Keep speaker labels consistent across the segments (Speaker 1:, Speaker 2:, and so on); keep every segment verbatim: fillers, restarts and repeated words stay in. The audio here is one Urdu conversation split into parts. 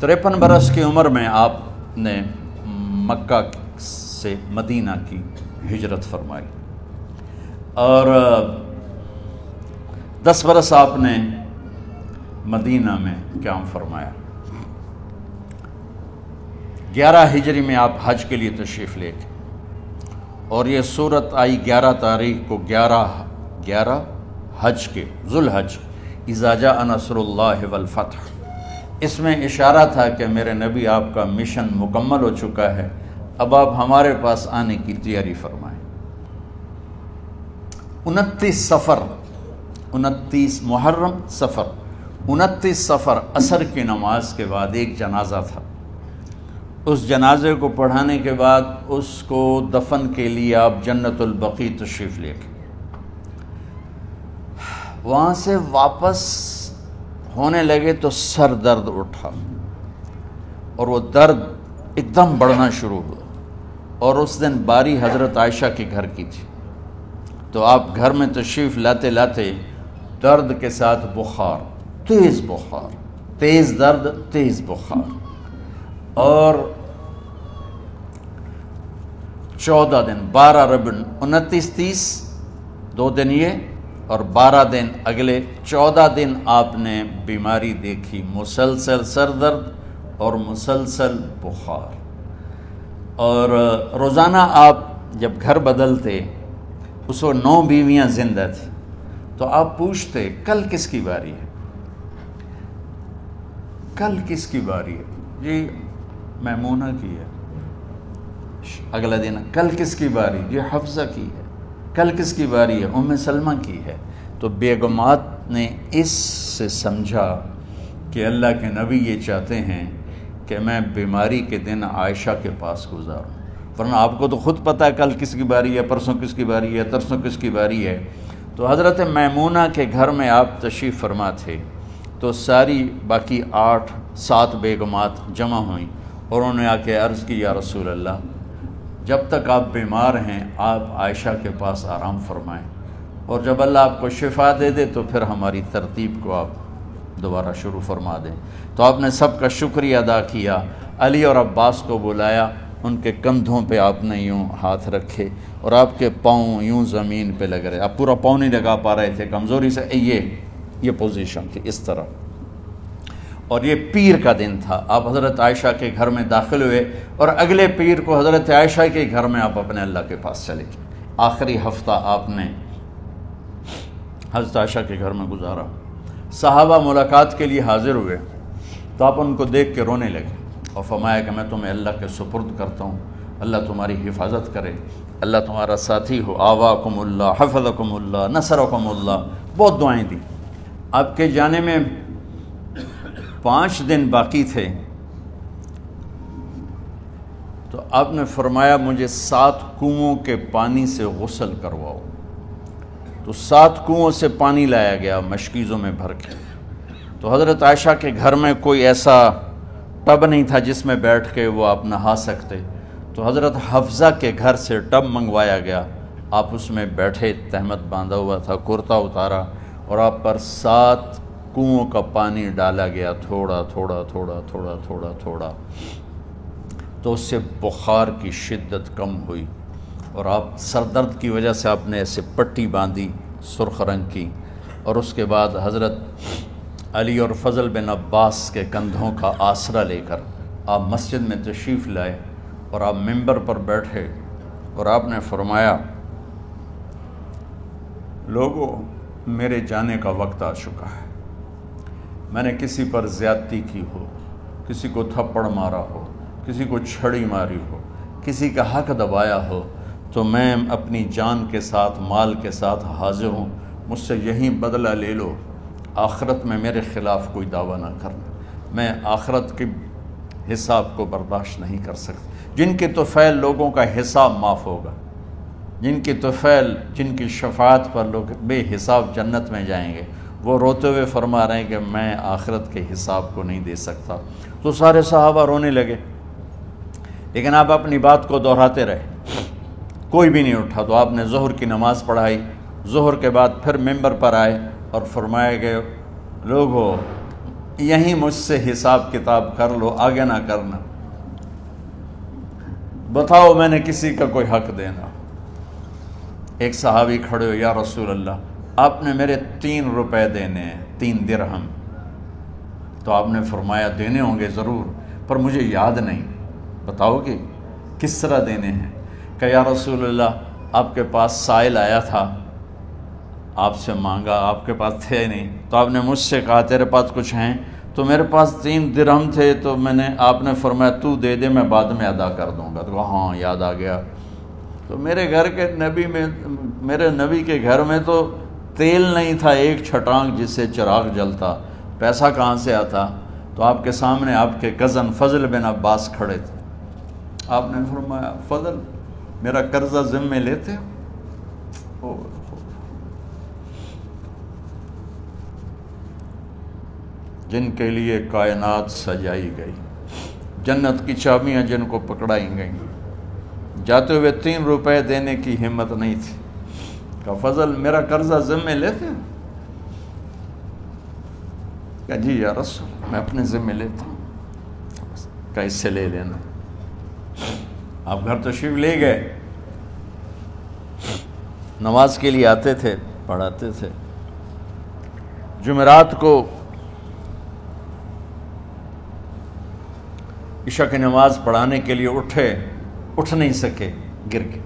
Speaker 1: تریپن برس کی عمر میں آپ نے مکہ سے مدینہ کی ہجرت فرمائی اور دس برس آپ نے مدینہ میں قیام فرمایا۔ گیارہ ہجری میں آپ حج کے لیے تشریف لے گئے اور یہ صورت آئی گیارہ تاریخ کو، گیارہ گیارہ حج کے، ذوالحج، اذا جاء نصر اللہ والفتح۔ اس میں اشارہ تھا کہ میرے نبی آپ کا مشن مکمل ہو چکا ہے، اب آپ ہمارے پاس آنے کی تیاری فرمائیں۔ انتیس سفر، انتیس محرم سفر، انتیس سفر عصر کی نماز کے بعد ایک جنازہ تھا۔ اس جنازے کو پڑھانے کے بعد اس کو دفن کے لیے آپ جنت البقیع تشریف لے گئے۔ وہاں سے واپس ہونے لگے تو سر درد اٹھا اور وہ درد ایک دم بڑھنا شروع ہوا، اور اس دن باری حضرت عائشہ کے گھر کی تھی، تو آپ گھر میں تشریف لاتے لاتے درد کے ساتھ بخار، تیز بخار، تیز درد، تیز بخار، اور چودہ دن، بارہ ربیع، انتیس تیس دو دن یہ اور بارہ دن اگلے، چودہ دن آپ نے بیماری دیکھی، مسلسل سر درد اور مسلسل بخار۔ اور روزانہ آپ جب گھر بدلتے، اس وقت نو بیویاں زندہ تھیں، تو آپ پوچھتے کل کس کی باری ہے، کل کس کی باری ہے؟ جی میمونہ کی ہے۔ اگلا دن کل کس کی باری؟ جی حفصہ کی ہے۔ کل کس کی باری ہے؟ ام سلمہ کی ہے۔ تو بیگمات نے اس سے سمجھا کہ اللہ کے نبی یہ چاہتے ہیں کہ میں بیماری کے دن عائشہ کے پاس گزاروں، ورنہ آپ کو تو خود پتہ ہے کل کس کی باری ہے، پرسوں کس کی باری ہے، ترسوں کس کی باری ہے۔ تو حضرت میمونہ کے گھر میں آپ تشریف فرما تھے، تو ساری باقی آٹھ سات بیگمات جمع ہوئیں اور انہوں نے آ کے عرض کی، یا رسول اللہ، جب تک آپ بیمار ہیں آپ عائشہ کے پاس آرام فرمائیں، اور جب اللہ آپ کو شفا دے دے تو پھر ہماری ترتیب کو آپ دوبارہ شروع فرما دیں۔ تو آپ نے سب کا شکریہ ادا کیا، علی اور عباس کو بلایا، ان کے کندھوں پہ آپ نے یوں ہاتھ رکھے اور آپ کے پاؤں یوں زمین پہ لگ رہے، آپ پورا پاؤں نہیں لگا پا رہے تھے کمزوری سے، یہ یہ پوزیشن تھی اس طرح۔ اور یہ پیر کا دن تھا، آپ حضرت عائشہ کے گھر میں داخل ہوئے اور اگلے پیر کو حضرت عائشہ کے گھر میں آپ اپنے اللہ کے پاس چلے گئے۔ آخری ہفتہ آپ نے حضرت عائشہ کے گھر میں گزارا۔ صحابہ ملاقات کے لیے حاضر ہوئے تو آپ ان کو دیکھ کے رونے لگے اور فرمایا کہ میں تمہیں اللہ کے سپرد کرتا ہوں، اللہ تمہاری حفاظت کرے، اللہ تمہارا ساتھی ہو، آواکم اللہ، حفظکم اللہ، نصرکم اللہ، بہت دعائیں دی۔ آپ کے جانے میں پانچ دن باقی تھے تو آپ نے فرمایا مجھے سات کنوؤں کے پانی سے غسل کرواؤ۔ تو سات کنوؤں سے پانی لایا گیا مشکیزوں میں بھر کے۔ تو حضرت عائشہ کے گھر میں کوئی ایسا ٹب نہیں تھا جس میں بیٹھ کے وہ آپ نہا سکتے، تو حضرت حفصہ کے گھر سے ٹب منگوایا گیا، آپ اس میں بیٹھے، تہمت باندھا ہوا تھا، کرتا اتارا اور آپ پر سات کنوؤں کا پانی ڈالا گیا، تھوڑا تھوڑا تھوڑا تھوڑا تھوڑا تھوڑا، تو اس سے بخار کی شدت کم ہوئی اور آپ سر درد کی وجہ سے آپ نے ایسے پٹی باندھی سرخ رنگ کی، اور اس کے بعد حضرت علی اور فضل بن عباس کے کندھوں کا آسرا لے کر آپ مسجد میں تشریف لائے اور آپ ممبر پر بیٹھے اور آپ نے فرمایا، لوگوں میرے جانے کا وقت آ چکا ہے، میں نے کسی پر زیادتی کی ہو، کسی کو تھپڑ مارا ہو، کسی کو چھڑی ماری ہو، کسی کا حق دبایا ہو، تو میں اپنی جان کے ساتھ، مال کے ساتھ حاضر ہوں، مجھ سے یہیں بدلہ لے لو، آخرت میں میرے خلاف کوئی دعویٰ نہ کرنا، میں آخرت کے حساب کو برداشت نہیں کر سکتا۔ جن کے طفیل لوگوں کا حساب معاف ہوگا، جن کی طفیل، جن کی شفاعت پر لوگ بے حساب جنت میں جائیں گے، وہ روتے ہوئے فرما رہے ہیں کہ میں آخرت کے حساب کو نہیں دے سکتا۔ تو سارے صحابہ رونے لگے، لیکن آپ اپنی بات کو دہراتے رہے، کوئی بھی نہیں اٹھا۔ تو آپ نے ظہر کی نماز پڑھائی، ظہر کے بعد پھر ممبر پر آئے اور فرمایا کہ لوگو یہیں مجھ سے حساب کتاب کر لو، آگے نہ کرنا، بتاؤ میں نے کسی کا کوئی حق دینا۔ ایک صحابی کھڑے ہو، یا رسول اللہ آپ نے میرے تین روپے دینے ہیں، تین درہم۔ تو آپ نے فرمایا دینے ہوں گے ضرور، پر مجھے یاد نہیں، بتاؤ گے کس طرح دینے ہیں؟ کہ یا رسول اللہ آپ کے پاس سائل آیا تھا، آپ سے مانگا، آپ کے پاس تھے نہیں، تو آپ نے مجھ سے کہا تیرے پاس کچھ ہیں؟ تو میرے پاس تین درہم تھے، تو میں نے آپ نے فرمایا تو دے دے، میں بعد میں ادا کر دوں گا۔ تو کہا ہاں یاد آ گیا۔ تو میرے گھر کے نبی میں میرے نبی کے گھر میں تو تیل نہیں تھا ایک چھٹانگ جس سے چراغ جلتا، پیسہ کہاں سے آتا؟ تو آپ کے سامنے آپ کے کزن فضل بن عباس کھڑے تھے، آپ نے فرمایا فضل میرا قرضہ ذمے لیتے ہو؟ جن کے لیے کائنات سجائی گئی، جنت کی چابیاں جن کو پکڑائی گئیں، جاتے ہوئے تین روپے دینے کی ہمت نہیں تھی۔ کہا فضل میرا قرضہ ذمے لیتے ہو؟ کہا جی یا رسول میں اپنے ذمے لیتا ہوں۔ کہا اس سے لے لینا۔ آپ گھر تشریف لے گئے، نماز کے لیے آتے تھے، پڑھاتے تھے۔ جمعرات کو عشاء کی نماز پڑھانے کے لیے اٹھے، اٹھ نہیں سکے، گر گئے۔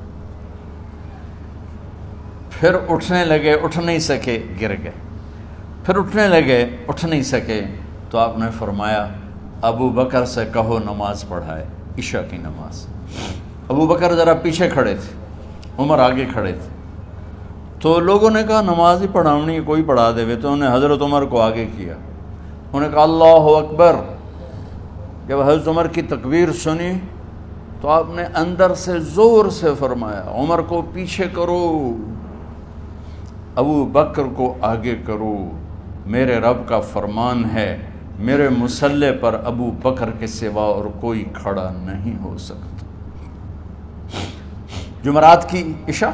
Speaker 1: پھر اٹھنے لگے، اٹھ نہیں سکے، گر گئے۔ پھر اٹھنے لگے، اٹھ نہیں سکے، تو آپ نے فرمایا ابو بکر سے کہو نماز پڑھائے، عشاء کی نماز۔ ابو بکر ذرا پیچھے کھڑے تھے، عمر آگے کھڑے تھے۔ تو لوگوں نے کہا نماز ہی پڑھاونی، کوئی پڑھا دے۔ تو انہوں نے حضرت عمر کو آگے کیا، انہوں نے کہا اللہ اکبر۔ جب حضرت عمر کی تکبیر سنی تو آپ نے اندر سے زور سے فرمایا عمر کو پیچھے کرو، ابو بکر کو آگے کرو، میرے رب کا فرمان ہے میرے مصلی پر ابو بکر کے سوا اور کوئی کھڑا نہیں ہو سکتا۔ جمعرات کی عشاء،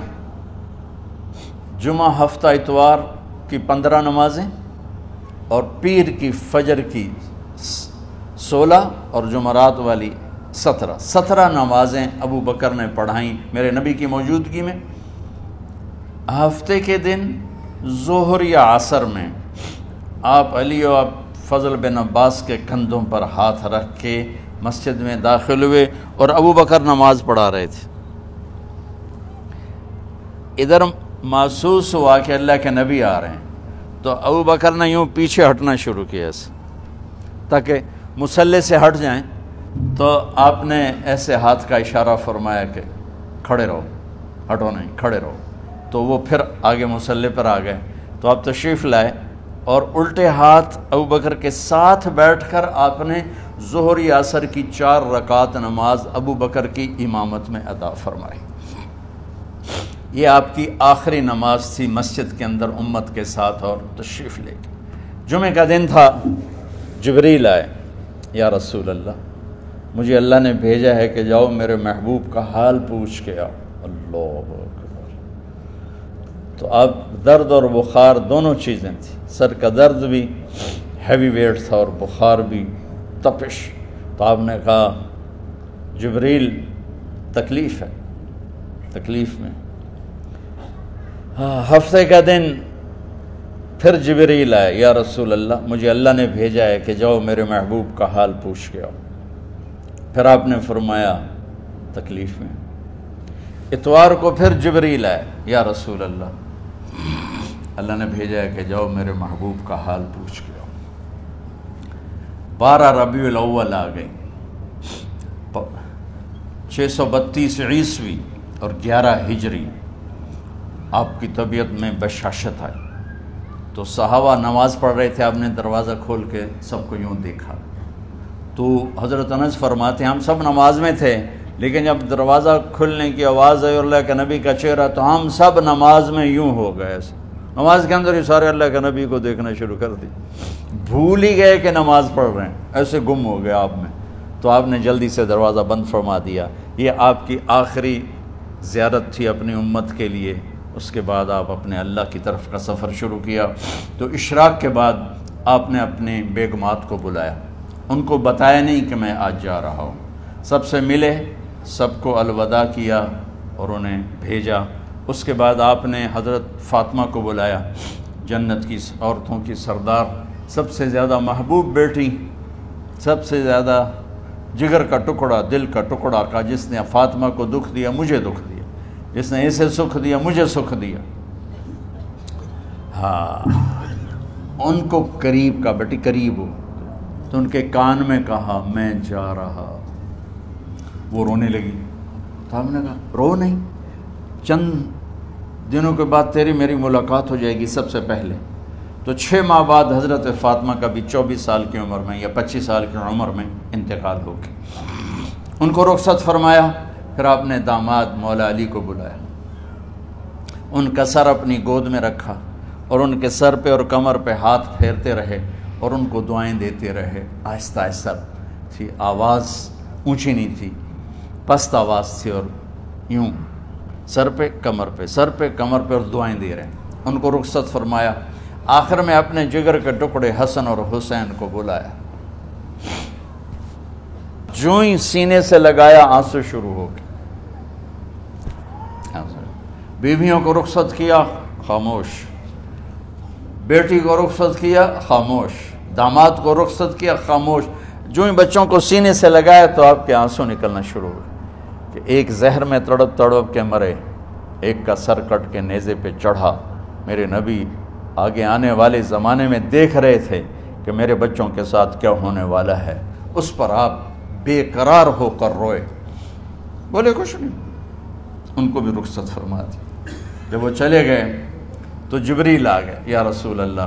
Speaker 1: جمعہ ہفتہ اتوار کی پندرہ نمازیں، اور پیر کی فجر کی سولہ، اور جمعرات والی سترہ سترہ نمازیں ابو بکر نے پڑھائیں میرے نبی کی موجودگی میں۔ ہفتے کے دن ظہر یا عصر میں آپ علی و فضل بن عباس کے کندھوں پر ہاتھ رکھ کے مسجد میں داخل ہوئے اور ابو بکر نماز پڑھا رہے تھے۔ ادھر محسوس ہوا کہ اللہ کے نبی آ رہے ہیں، تو ابو بکر نے یوں پیچھے ہٹنا شروع کیا ایسے تاکہ مصلی سے ہٹ جائیں۔ تو آپ نے ایسے ہاتھ کا اشارہ فرمایا کہ کھڑے رہو، ہٹو نہیں، کھڑے رہو۔ تو وہ پھر آگے مصلی پر آ گئے۔ تو آپ تشریف لائے اور الٹے ہاتھ ابو بکر کے ساتھ بیٹھ کر آپ نے ظہر یا عصر کی چار رکعت نماز ابو بکر کی امامت میں ادا فرمائی۔ یہ آپ کی آخری نماز تھی مسجد کے اندر امت کے ساتھ، اور تشریف لے کے جمعہ کا دن تھا۔ جبریل آئے، یا رسول اللہ مجھے اللہ نے بھیجا ہے کہ جاؤ میرے محبوب کا حال پوچھ کے آؤ۔ اللہ اکبر۔ تو اب درد اور بخار دونوں چیزیں تھیں، سر کا درد بھی ہیوی ویٹ تھا اور بخار بھی، تپش۔ تو آپ نے کہا جبریل تکلیف ہے، تکلیف میں۔ ہفتے کا دن پھر جبریل آئے، یا رسول اللہ مجھے اللہ نے بھیجا ہے کہ جاؤ میرے محبوب کا حال پوچھ کے آؤ۔ پھر آپ نے فرمایا تکلیف میں۔ اتوار کو پھر جبریل آئے، یا رسول اللہ اللہ نے بھیجا ہے کہ جاؤ میرے محبوب کا حال پوچھ کے آؤ۔ بارہ ربیع الاول آ گئی، چھ سو بتیس عیسوی اور گیارہ ہجری۔ آپ کی طبیعت میں بشاشت آئی، تو صحابہ نماز پڑھ رہے تھے، آپ نے دروازہ کھول کے سب کو یوں دیکھا۔ تو حضرت انس فرماتے ہیں ہم سب نماز میں تھے، لیکن جب دروازہ کھلنے کی آواز آئی اور اللہ کے نبی کا چہرہ، تو ہم سب نماز میں یوں ہو گئے، نماز کے اندر ہی سارے اللہ کے نبی کو دیکھنا شروع کر دی، بھول ہی گئے کہ نماز پڑھ رہے ہیں، ایسے گم ہو گئے آپ میں۔ تو آپ نے جلدی سے دروازہ بند فرما دیا۔ یہ آپ کی آخری زیارت تھی اپنی امت کے لیے۔ اس کے بعد آپ اپنے اللہ کی طرف کا سفر شروع کیا۔ تو اشراق کے بعد آپ نے اپنی بیگمات کو بلایا، ان کو بتایا نہیں کہ میں آج جا رہا ہوں، سب سے ملے، سب کو الوداع کیا اور انہیں بھیجا۔ اس کے بعد آپ نے حضرت فاطمہ کو بلایا، جنت کی عورتوں کی سردار، سب سے زیادہ محبوب بیٹی، سب سے زیادہ جگر کا ٹکڑا، دل کا ٹکڑا کا، جس نے فاطمہ کو دکھ دیا مجھے دکھ دیا، جس نے اسے سکھ دیا مجھے سکھ دیا۔ ہاں، ان کو قریب کا، بیٹی قریب ہو، تو ان کے کان میں کہا میں جا رہا۔ وہ رونے لگی، تو ہم نے کہا رو نہیں، چند دنوں کے بعد تیری میری ملاقات ہو جائے گی سب سے پہلے۔ تو چھ ماہ بعد حضرت فاطمہ کا بھی چوبیس سال کی عمر میں یا پچیس سال کی عمر میں انتقال ہو گیا۔ ان کو رخصت فرمایا، پھر آپ نے داماد مولا علی کو بلایا، ان کا سر اپنی گود میں رکھا اور ان کے سر پہ اور کمر پہ ہاتھ پھیرتے رہے اور ان کو دعائیں دیتے رہے۔ آہستہ آہستہ تھی، آواز اونچی نہیں تھی، پست آواز تھی، اور یوں سر پہ کمر پہ سر پہ کمر پہ اور دعائیں دے رہے ہیں۔ ان کو رخصت فرمایا، آخر میں اپنے جگر کے ٹکڑے حسن اور حسین کو بلایا، جو ہی سینے سے لگایا آنسو شروع ہو گئے۔ بیویوں کو رخصت کیا، خاموش، بیٹی کو رخصت کیا، خاموش، داماد کو رخصت کیا، خاموش، جو ہی بچوں کو سینے سے لگایا تو آپ کے آنسو نکلنا شروع ہو گئے کہ ایک زہر میں تڑپ تڑپ کے مرے، ایک کا سر کٹ کے نیزے پہ چڑھا۔ میرے نبی آگے آنے والے زمانے میں دیکھ رہے تھے کہ میرے بچوں کے ساتھ کیا ہونے والا ہے، اس پر آپ بے قرار ہو کر روئے، بولے کچھ نہیں، ان کو بھی رخصت فرما دی۔ جب وہ چلے گئے تو جبریل آ گئے، یا رسول اللہ،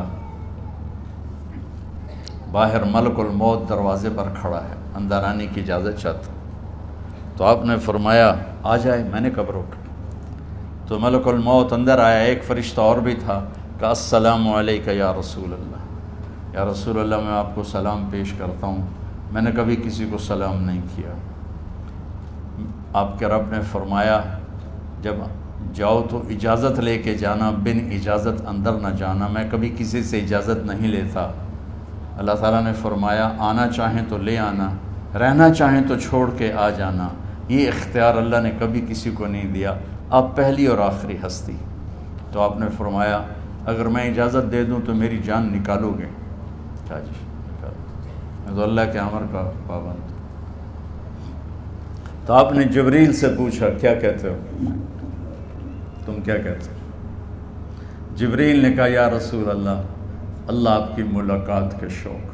Speaker 1: باہر ملک الموت دروازے پر کھڑا ہے، اندر آنے کی اجازت چاہتا۔ تو آپ نے فرمایا آ جائے، میں نے کب روکا؟ تو ملک الموت اندر آیا، ایک فرشتہ اور بھی تھا، کہا السلام علیکہ یا رسول اللہ، یا رسول اللہ میں آپ کو سلام پیش کرتا ہوں، میں نے کبھی کسی کو سلام نہیں کیا۔ آپ کے رب نے فرمایا جب جاؤ تو اجازت لے کے جانا، بن اجازت اندر نہ جانا، میں کبھی کسی سے اجازت نہیں لیتا۔ اللہ تعالیٰ نے فرمایا آنا چاہیں تو لے آنا، رہنا چاہیں تو چھوڑ کے آ جانا، یہ اختیار اللہ نے کبھی کسی کو نہیں دیا، آپ پہلی اور آخری ہستی۔ تو آپ نے فرمایا اگر میں اجازت دے دوں تو میری جان نکالو گے؟ کیا جی میں تو اللہ کے امر کا پابند۔ تو آپ نے جبریل سے پوچھا کیا کہتے ہو، تم کیا کہتے ہو؟ جبریل نے کہا یا رسول اللہ، اللہ آپ کی ملاقات کے شوق۔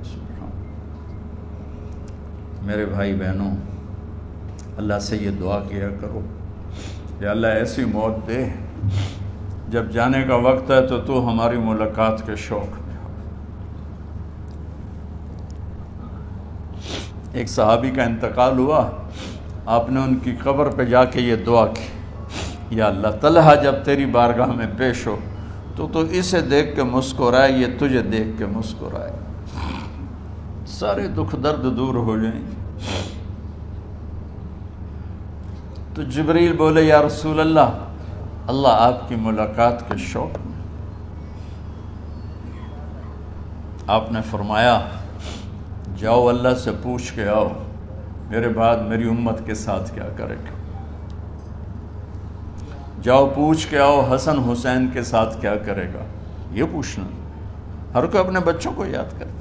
Speaker 1: میرے بھائی بہنوں، اللہ سے یہ دعا کیا کرو کہ اللہ ایسی موت دے جب جانے کا وقت ہے تو تو ہماری ملاقات کے شوق میں ہو۔ ایک صحابی کا انتقال ہوا، آپ نے ان کی قبر پہ جا کے یہ دعا کی، یا اللہ طلحہ جب تیری بارگاہ میں پیش ہو تو تو اسے دیکھ کے مسکرائے، یہ تجھے دیکھ کے مسکرائے، سارے دکھ درد دور ہو جائیں۔ تو جبریل بولے یا رسول اللہ، اللہ آپ کی ملاقات کے شوق میں۔ آپ نے فرمایا جاؤ اللہ سے پوچھ کے آؤ میرے بعد میری امت کے ساتھ کیا کرے گا، جاؤ پوچھ کے آؤ حسن حسین کے ساتھ کیا کرے گا۔ یہ پوچھنا، ہر کوئی اپنے بچوں کو یاد کرتا،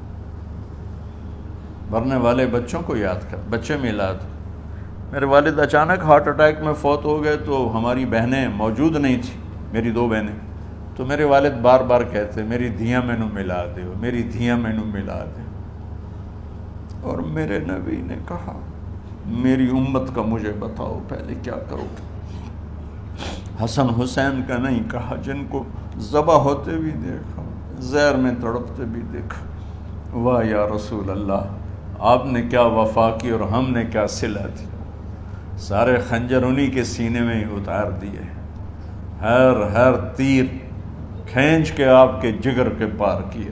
Speaker 1: مرنے والے بچوں کو یاد کر، بچے میلاد۔ میرے والد اچانک ہارٹ اٹیک میں فوت ہو گئے تو ہماری بہنیں موجود نہیں تھیں، میری دو بہنیں، تو میرے والد بار بار کہتے میری دھیاں مینو ملا دے، میری دھیاں مینو ملا دے، اور میرے نبی نے کہا میری امت کا مجھے بتاؤ پہلے کیا کرو گے۔ حسن حسین کا نہیں کہا، جن کو ذبح ہوتے بھی دیکھا، زہر میں تڑپتے بھی دیکھا۔ واہ یا رسول اللہ، آپ نے کیا وفا کی اور ہم نے کیا صلہ دی، سارے خنجر انہی کے سینے میں ہی اتار دیے، ہر ہر تیر کھینچ کے آپ کے جگر کے پار کیا،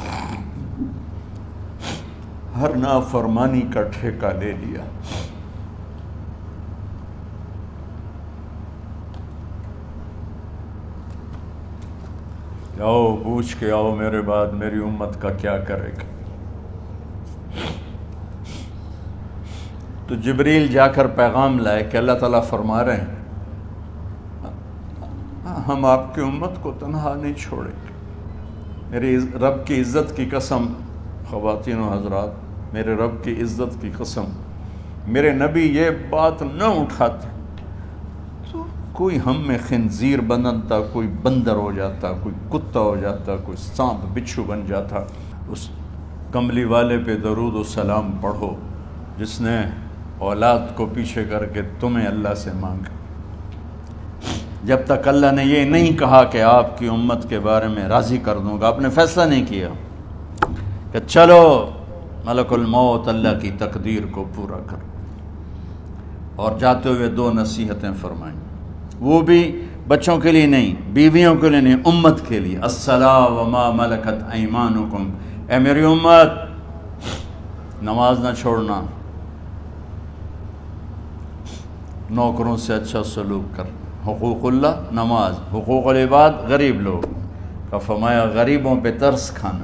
Speaker 1: ہر نافرمانی کا ٹھیکہ لے لیا۔ آؤ پوچھ کے آؤ میرے بعد میری امت کا کیا کرے گا. تو جبریل جا کر پیغام لائے کہ اللہ تعالیٰ فرما رہے ہیں ہم آپ کی امت کو تنہا نہیں چھوڑیں گے. میرے رب کی عزت کی قسم خواتین و حضرات، میرے رب کی عزت کی قسم، میرے نبی یہ بات نہ اٹھاتے تو کوئی ہم میں خنزیر بنتا، کوئی بندر ہو جاتا، کوئی کتا ہو جاتا، کوئی سانپ بچھو بن جاتا. اس کملی والے پہ درود و سلام پڑھو جس نے اولاد کو پیچھے کر کے تمہیں اللہ سے مانگا. جب تک اللہ نے یہ نہیں کہا کہ آپ کی امت کے بارے میں راضی کر دوں گا، آپ نے فیصلہ نہیں کیا کہ چلو ملک الموت اللہ کی تقدیر کو پورا کر. اور جاتے ہوئے دو نصیحتیں فرمائیں، وہ بھی بچوں کے لیے نہیں، بیویوں کے لیے نہیں، امت کے لیے. الصلاۃ وما ملکت ایمانکم، اے میری امت نماز نہ چھوڑنا، نوکروں سے اچھا سلوک کر. حقوق اللہ نماز، حقوق العباد غریب لوگ کا فرمایا غریبوں پہ ترس کھانا،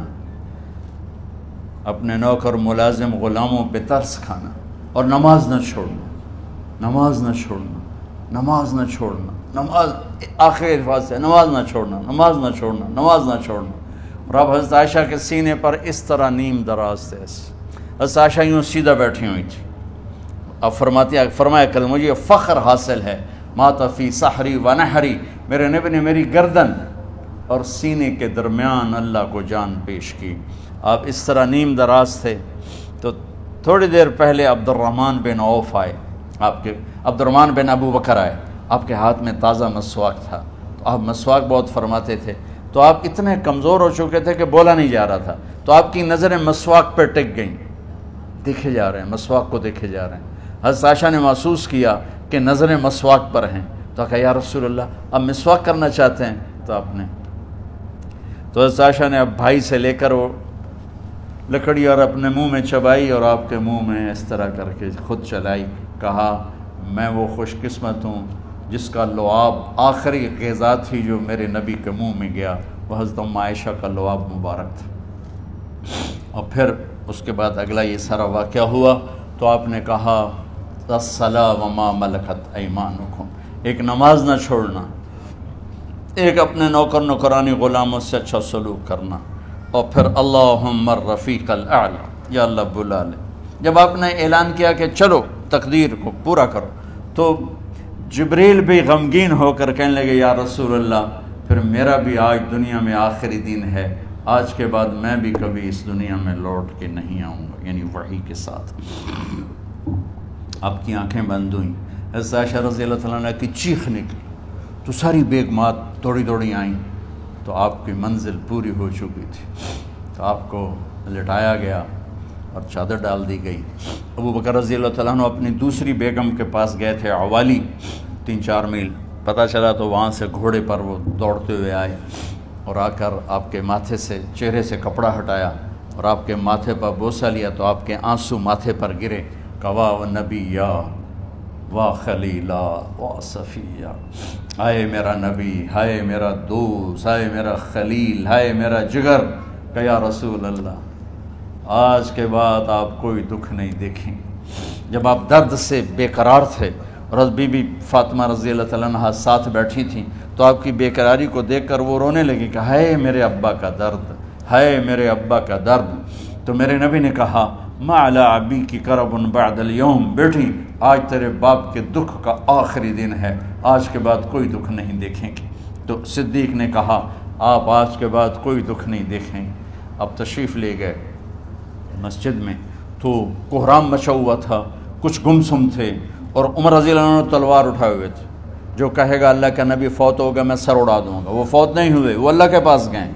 Speaker 1: اپنے نوکر ملازم غلاموں پہ ترس کھانا، اور نماز نہ چھوڑنا، نماز نہ چھوڑنا، نماز نہ چھوڑنا، نماز آخر الفاظ سے نماز نہ چھوڑنا، نماز نہ چھوڑنا، نماز نہ چھوڑنا. اور اب حضرت عائشہ کے سینے پر اس طرح نیم دراز تھے. حضرت عائشہ یوں سیدھا بیٹھی ہوئی تھی. اب فرماتی فرمایا کہ مجھے فخر حاصل ہے، مات فی سحری و نحری، میرے نبی نے میری گردن اور سینے کے درمیان اللہ کو جان پیش کی. آپ اس طرح نیم دراز تھے. تو تھوڑی دیر پہلے عبد الرحمن بن عوف آئے، آپ کے عبد الرحمن بن ابو بکر آئے، آپ کے ہاتھ میں تازہ مسواک تھا. تو آپ مسواک بہت فرماتے تھے. تو آپ اتنے کمزور ہو چکے تھے کہ بولا نہیں جا رہا تھا. تو آپ کی نظریں مسواک پہ ٹک گئیں، دیکھے جا رہے ہیں، مسواک کو دیکھے جا رہے ہیں. حضرت عائشہ نے محسوس کیا کہ نظریں مسواک پر ہیں. تو کہا یا رسول اللہ اب مسواک کرنا چاہتے ہیں. تو آپ نے تو حضرت عائشہ نے اب بھائی سے لے کر وہ لکڑی اور اپنے منہ میں چبائی اور آپ کے منہ میں اس طرح کر کے خود چلائی. کہا میں وہ خوش قسمت ہوں جس کا لعاب آخری غذا تھی جو میرے نبی کے منہ میں گیا، وہ حضرت ام عائشہ کا لعاب مبارک تھا. اور پھر اس کے بعد اگلا یہ سارا واقعہ ہوا. تو آپ نے کہا الصلاۃ وما ملکت ایمانکم، ایک نماز نہ چھوڑنا، ایک اپنے نوکر نوکرانی غلاموں سے اچھا سلوک کرنا، اور پھر اللہم الرفیق الاعلی، یا اللہ بلا لے. جب آپ نے اعلان کیا کہ چلو تقدیر کو پورا کرو، تو جبریل بھی غمگین ہو کر کہنے لگے یا رسول اللہ پھر میرا بھی آج دنیا میں آخری دن ہے، آج کے بعد میں بھی کبھی اس دنیا میں لوٹ کے نہیں آؤں گا، یعنی وحی کے ساتھ. آپ کی آنکھیں بند ہوئیں. حضرت عائشہ رضی اللہ تعالیٰ عنہ کی چیخ نکلی تو ساری بیگمات دوڑی دوڑی آئیں. تو آپ کی منزل پوری ہو چکی تھی. تو آپ کو لٹایا گیا اور چادر ڈال دی گئی. ابو بکر رضی اللہ تعالیٰ عنہ اپنی دوسری بیگم کے پاس گئے تھے عوالی، تین چار میل پتہ چلا. تو وہاں سے گھوڑے پر وہ دوڑتے ہوئے آئے اور آ کر آپ کے ماتھے سے چہرے سے کپڑا ہٹایا اور آپ کے ماتھے پر بوسہ لیا. تو آپ کے آنسو ماتھے پر گرے. کوا و نبی وا خلیلا وا صفیہ، ہائے میرا نبی، ہائے میرا دوست، ہائے میرا خلیل، ہائے میرا جگر. کہ یا رسول اللہ آج کے بعد آپ کوئی دکھ نہیں دیکھیں. جب آپ درد سے بے قرار تھے اور بی بی فاطمہ رضی اللہ تعالیٰ عنہ ساتھ بیٹھی تھیں، تو آپ کی بے قراری کو دیکھ کر وہ رونے لگی کہ ہائے میرے ابا کا درد، ہائے میرے ابا کا درد. تو میرے نبی نے کہا ما علی ابی کی کرب بعد اليوم، بیٹی آج تیرے باپ کے دکھ کا آخری دن ہے، آج کے بعد کوئی دکھ نہیں دیکھیں گے. تو صدیق نے کہا آپ آج کے بعد کوئی دکھ نہیں دیکھیں. اب تشریف لے گئے مسجد میں تو کوہرام مچا ہوا تھا، کچھ گمسم تھے، اور عمر رضی اللہ عنہ تلوار اٹھائے ہوئے تھے. جو کہے گا اللہ کا نبی فوت ہو گیا میں سر اڑا دوں گا، وہ فوت نہیں ہوئے، وہ اللہ کے پاس گئے.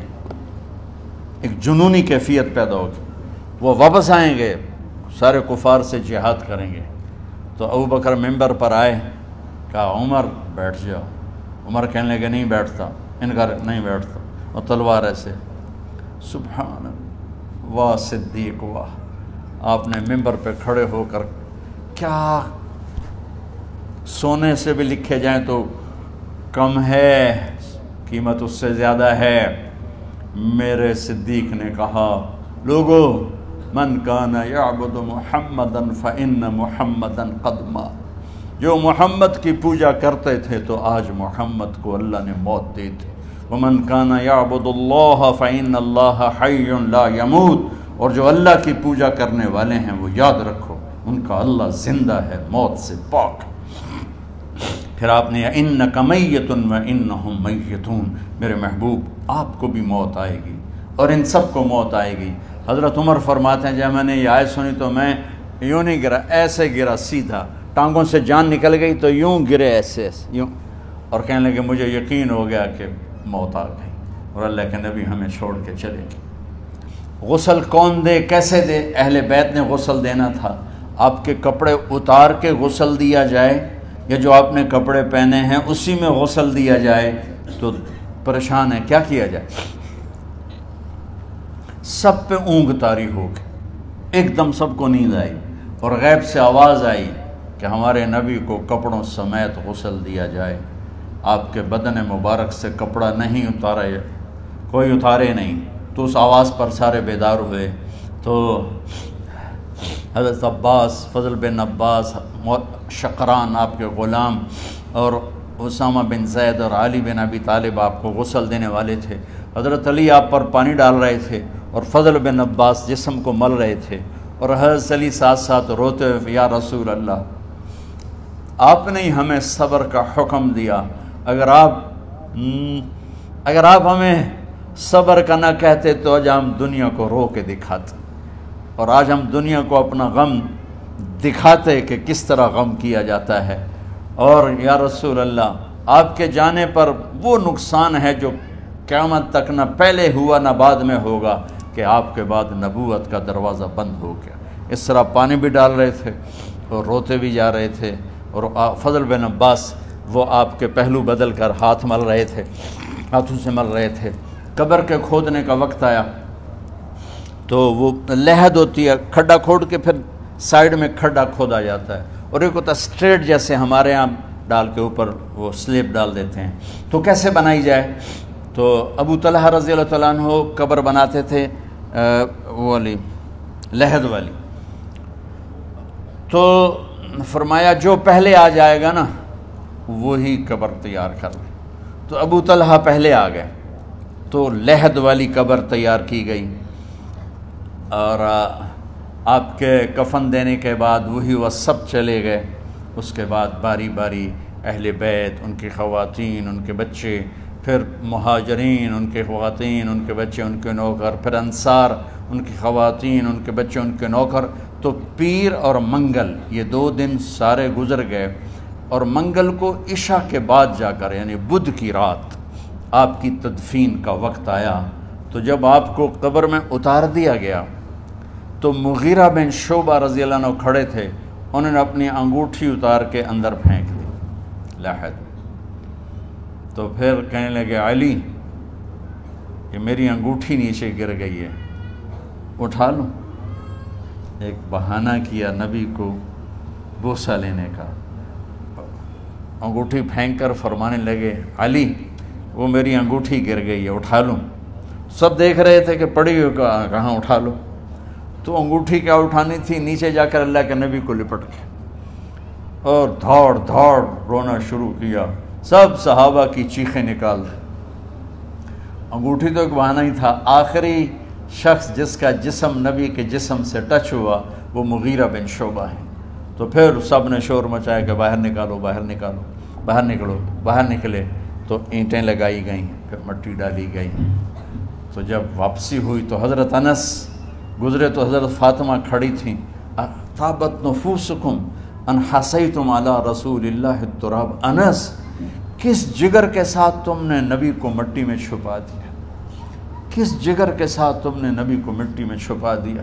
Speaker 1: ایک جنونی کیفیت پیدا ہوگی، وہ واپس آئیں گے، سارے کفار سے جہاد کریں گے. تو ابو بکر ممبر پر آئے، کہا عمر بیٹھ جاؤ. عمر کہنے لگے نہیں بیٹھتا، انکار نہیں بیٹھتا، اور تلوار ایسے. سبحان اللہ، واہ صدیق واہ. آپ نے ممبر پہ کھڑے ہو کر کیا سونے سے بھی لکھے جائیں تو کم ہے، قیمت اس سے زیادہ ہے. میرے صدیق نے کہا لوگو من کان یعبد محمدا فإن محمدا قد مات، جو محمد کی پوجا کرتے تھے تو آج محمد کو اللہ نے موت دی تھی۔ ومن کان یعبد اللہ فإن اللہ حی لا یموت، اور جو اللہ کی پوجا کرنے والے ہیں وہ یاد رکھو ان کا اللہ زندہ ہے، موت سے پاک۔ پھر آپ نے انک میت وانہم میتون، میرے محبوب آپ کو بھی موت آئے گی اور ان سب کو موت آئے گی۔ حضرت عمر فرماتے ہیں جب میں نے یہ آیت سنی تو میں یوں نہیں گرا، ایسے گرا سیدھا، ٹانگوں سے جان نکل گئی تو یوں گرے ایسے یوں، اور کہنے لگے مجھے یقین ہو گیا کہ موت آ گئی اور اللہ کے نبی ہمیں چھوڑ کے چلے گئے۔ غسل کون دے، کیسے دے؟ اہل بیت نے غسل دینا تھا۔ آپ کے کپڑے اتار کے غسل دیا جائے یا جو آپ نے کپڑے پہنے ہیں اسی میں غسل دیا جائے تو پریشان ہے، کیا کیا جائے؟ سب پہ اونگ طاری ہو گئی، ایک دم سب کو نیند آئی اور غیب سے آواز آئی کہ ہمارے نبی کو کپڑوں سمیت غسل دیا جائے۔ آپ کے بدن مبارک سے کپڑا نہیں اتارا، کوئی اتارے نہیں، تو اس آواز پر سارے بیدار ہوئے۔ تو حضرت عباس، فضل بن عباس، شقران آپ کے غلام، اور اسامہ بن زید اور علی بن ابی طالب آپ کو غسل دینے والے تھے۔ حضرت علی آپ پر پانی ڈال رہے تھے اور فضل بن عباس جسم کو مل رہے تھے، اور حضرت علی ساتھ ساتھ روتے ہوئے یا رسول اللہ آپ نے ہی ہمیں صبر کا حکم دیا، اگر آپ اگر آپ ہمیں صبر کا نہ کہتے تو آج ہم دنیا کو رو کے دکھاتے، اور آج ہم دنیا کو اپنا غم دکھاتے کہ کس طرح غم کیا جاتا ہے۔ اور یا رسول اللہ آپ کے جانے پر وہ نقصان ہے جو قیامت تک نہ پہلے ہوا نہ بعد میں ہوگا کہ آپ کے بعد نبوت کا دروازہ بند ہو گیا۔ اس طرح پانی بھی ڈال رہے تھے اور روتے بھی جا رہے تھے، اور فضل بن عباس وہ آپ کے پہلو بدل کر ہاتھ مل رہے تھے، ہاتھوں سے مل رہے تھے۔ قبر کے کھودنے کا وقت آیا تو وہ لحد ہوتی ہے، کھڈا کھود کے پھر سائیڈ میں کھڈا کھودا جاتا ہے، اور ایک ہوتا اسٹریٹ جیسے ہمارے ہاں ڈال کے اوپر وہ سلیب ڈال دیتے ہیں، تو کیسے بنائی جائے؟ تو ابو طلحہ رضی اللہ تعالیٰ عنہ قبر بناتے تھے وہ والی لحد والی، تو فرمایا جو پہلے آ جائے گا نا وہی قبر تیار کر لے۔ تو ابو طلحہ پہلے آ گئے تو لحد والی قبر تیار کی گئی، اور آپ کے کفن دینے کے بعد وہی وہ سب چلے گئے۔ اس کے بعد باری باری اہل بیت، ان کی خواتین، ان کے بچے، پھر مہاجرین، ان کے خواتین، ان کے بچے، ان کے نوکر، پھر انصار، ان کی خواتین، ان کے بچے، ان کے نوکر۔ تو پیر اور منگل یہ دو دن سارے گزر گئے، اور منگل کو عشاء کے بعد جا کر یعنی بدھ کی رات آپ کی تدفین کا وقت آیا۔ تو جب آپ کو قبر میں اتار دیا گیا تو مغیرہ بن شعبہ رضی اللہ عنہ کھڑے تھے، انہوں نے اپنی انگوٹھی اتار کے اندر پھینک دی لحد۔ تو پھر کہنے لگے علی یہ میری انگوٹھی نیچے گر گئی ہے، اٹھا لوں۔ ایک بہانہ کیا نبی کو بوسہ لینے کا، انگوٹھی پھینک کر فرمانے لگے علی وہ میری انگوٹھی گر گئی ہے، اٹھا لوں۔ سب دیکھ رہے تھے کہ پڑی ہو کہاں، اٹھا لو۔ تو انگوٹھی کیا اٹھانی تھی، نیچے جا کر اللہ کے نبی کو لپٹ کے اور دھاڑ دھاڑ رونا شروع کیا، سب صحابہ کی چیخیں نکال دی۔ انگوٹھی تو ایک بہانہ ہی تھا، آخری شخص جس کا جسم نبی کے جسم سے ٹچ ہوا وہ مغیرہ بن شعبہ ہیں۔ تو پھر سب نے شور مچایا کہ باہر نکالو، باہر نکالو، باہر نکلو، باہر نکلے۔ تو اینٹیں لگائی گئیں، پھر مٹی ڈالی گئی۔ تو جب واپسی ہوئی تو حضرت انس گزرے تو حضرت فاطمہ کھڑی تھیں، طابت نفوسکم ان حسیتم علی رسول اللہ التراب، انس کس جگر کے ساتھ تم نے نبی کو مٹی میں چھپا دیا، کس جگر کے ساتھ تم نے نبی کو مٹی میں چھپا دیا۔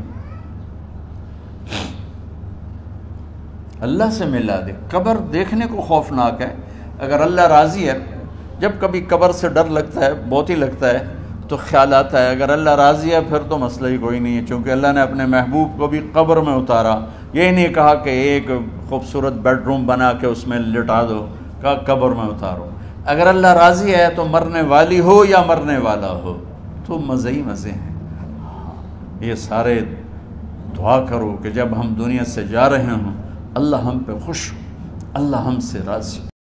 Speaker 1: اللہ سے ملا دے۔ قبر دیکھنے کو خوفناک ہے، اگر اللہ راضی ہے، جب کبھی قبر سے ڈر لگتا ہے، بہت ہی لگتا ہے، تو خیال آتا ہے اگر اللہ راضی ہے پھر تو مسئلہ ہی کوئی نہیں ہے، چونکہ اللہ نے اپنے محبوب کو بھی قبر میں اتارا۔ یہ نہیں کہا کہ ایک خوبصورت بیڈ روم بنا کے اس میں لٹا دو، کہا قبر میں اتارو۔ اگر اللہ راضی ہے تو مرنے والی ہو یا مرنے والا ہو تو مزے ہی مزے ہیں۔ یہ سارے دعا کرو کہ جب ہم دنیا سے جا رہے ہوں اللہ ہم پہ خوش ہو، اللہ ہم سے راضی ہو۔